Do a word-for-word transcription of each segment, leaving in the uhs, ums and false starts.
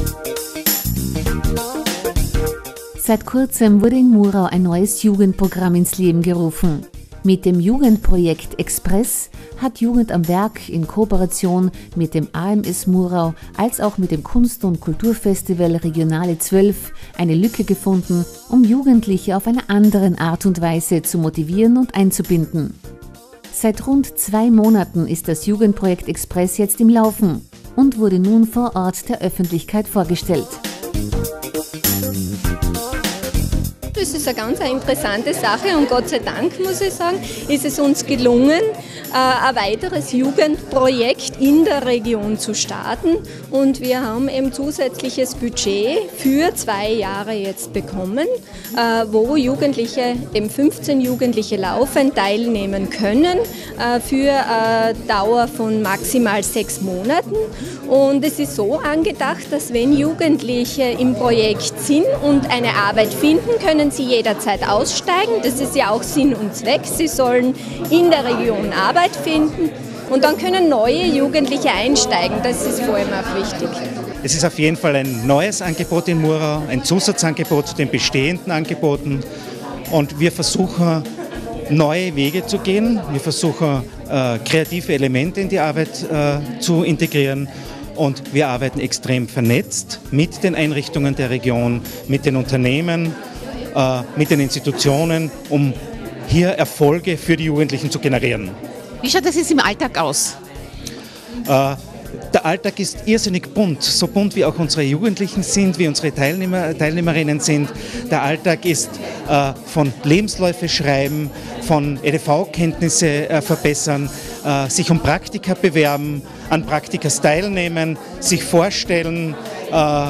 Seit kurzem wurde in Murau ein neues Jugendprogramm ins Leben gerufen. Mit dem Jugendprojekt Express hat Jugend am Werk in Kooperation mit dem A M S Murau als auch mit dem Kunst- und Kulturfestival Regionale zwölf eine Lücke gefunden, um Jugendliche auf eine andere Art und Weise zu motivieren und einzubinden. Seit rund zwei Monaten ist das Jugendprojekt Express jetzt im Laufen und wurde nun vor Ort der Öffentlichkeit vorgestellt. Das ist eine ganz interessante Sache und Gott sei Dank, muss ich sagen, ist es uns gelungen, ein weiteres Jugendprojekt in der Region zu starten. Und wir haben eben zusätzliches Budget für zwei Jahre jetzt bekommen, wo Jugendliche, eben fünfzehn Jugendliche laufend teilnehmen können für eine Dauer von maximal sechs Monaten. Und es ist so angedacht, dass wenn Jugendliche im Projekt sind und eine Arbeit finden, können sie jederzeit aussteigen. Das ist ja auch Sinn und Zweck. Sie sollen in der Region Arbeit finden und dann können neue Jugendliche einsteigen. Das ist vor allem auch wichtig. Es ist auf jeden Fall ein neues Angebot in Murau, ein Zusatzangebot zu den bestehenden Angeboten. Und wir versuchen, neue Wege zu gehen. Wir versuchen, äh, kreative Elemente in die Arbeit äh, zu integrieren. Und wir arbeiten extrem vernetzt mit den Einrichtungen der Region, mit den Unternehmen, äh, mit den Institutionen, um hier Erfolge für die Jugendlichen zu generieren. Wie schaut das jetzt im Alltag aus? Äh, der Alltag ist irrsinnig bunt, so bunt wie auch unsere Jugendlichen sind, wie unsere Teilnehmer, Teilnehmerinnen sind. Der Alltag ist äh, von Lebensläufe schreiben, von E D V-Kenntnisse äh, verbessern, äh, sich um Praktika bewerben, an Praktikas teilnehmen, sich vorstellen, äh,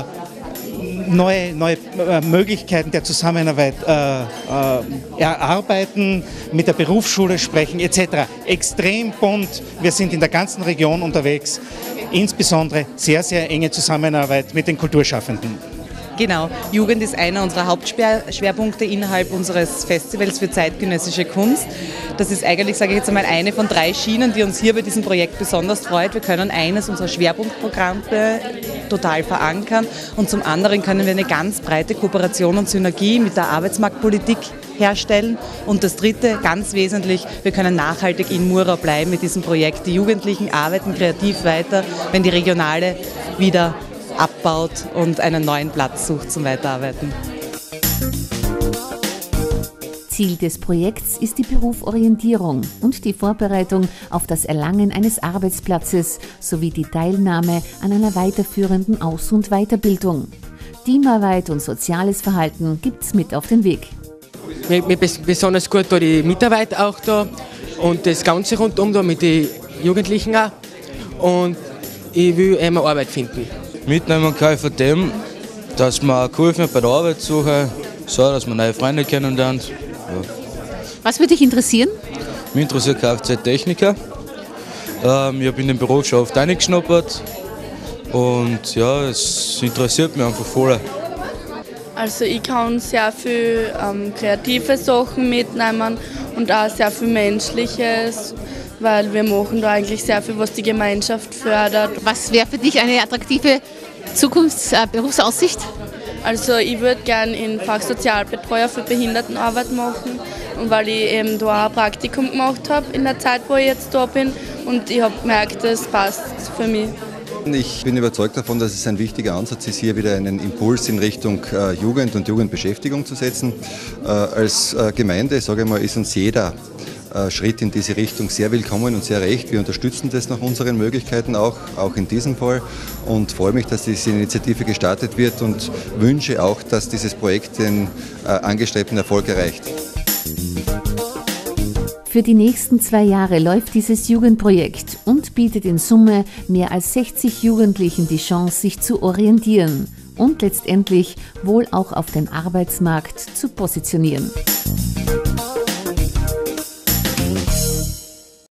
neue, neue äh, Möglichkeiten der Zusammenarbeit äh, äh, erarbeiten, mit der Berufsschule sprechen et cetera. Extrem bunt. Wir sind in der ganzen Region unterwegs. Insbesondere sehr, sehr enge Zusammenarbeit mit den Kulturschaffenden. Genau, Jugend ist einer unserer Hauptschwerpunkte innerhalb unseres Festivals für zeitgenössische Kunst. Das ist eigentlich, sage ich jetzt einmal, eine von drei Schienen, die uns hier bei diesem Projekt besonders freut. Wir können eines unserer Schwerpunktprogramme total verankern und zum anderen können wir eine ganz breite Kooperation und Synergie mit der Arbeitsmarktpolitik herstellen. Und das Dritte, ganz wesentlich, wir können nachhaltig in Murau bleiben mit diesem Projekt. Die Jugendlichen arbeiten kreativ weiter, wenn die Regionale wieder abbaut und einen neuen Platz sucht zum Weiterarbeiten. Ziel des Projekts ist die Berufsorientierung und die Vorbereitung auf das Erlangen eines Arbeitsplatzes sowie die Teilnahme an einer weiterführenden Aus- und Weiterbildung. Teamarbeit und soziales Verhalten gibt's mit auf den Weg. Mir, mir besonders gut da die Mitarbeit auch da und das Ganze rundum da mit den Jugendlichen auch. Und ich will immer Arbeit finden. Mitnehmen kann ich von dem, dass man geholfen wird bei der Arbeitssuche, so dass man neue Freunde kennenlernt. Ja. Was würde dich interessieren? Mich interessiert Kfz-Techniker. Ähm, ich habe in den Beruf schon oft reingeschnuppert und ja, es interessiert mich einfach voll. Also ich kann sehr viel ähm, kreative Sachen mitnehmen und auch sehr viel Menschliches, weil wir machen da eigentlich sehr viel, was die Gemeinschaft fördert. Was wäre für dich eine attraktive Zukunftsberufsaussicht? Also ich würde gerne in Fach Sozialbetreuer für Behindertenarbeit machen, und weil ich eben da auch ein Praktikum gemacht habe in der Zeit, wo ich jetzt da bin, und ich habe gemerkt, das passt für mich. Ich bin überzeugt davon, dass es ein wichtiger Ansatz ist, hier wieder einen Impuls in Richtung äh, Jugend und Jugendbeschäftigung zu setzen. Äh, als äh, Gemeinde, sage ich mal, ist uns jeder äh, Schritt in diese Richtung sehr willkommen und sehr recht. Wir unterstützen das nach unseren Möglichkeiten auch, auch in diesem Fall, und freue mich, dass diese Initiative gestartet wird und wünsche auch, dass dieses Projekt den äh, angestrebten Erfolg erreicht. Für die nächsten zwei Jahre läuft dieses Jugendprojekt und bietet in Summe mehr als sechzig Jugendlichen die Chance, sich zu orientieren und letztendlich wohl auch auf den Arbeitsmarkt zu positionieren.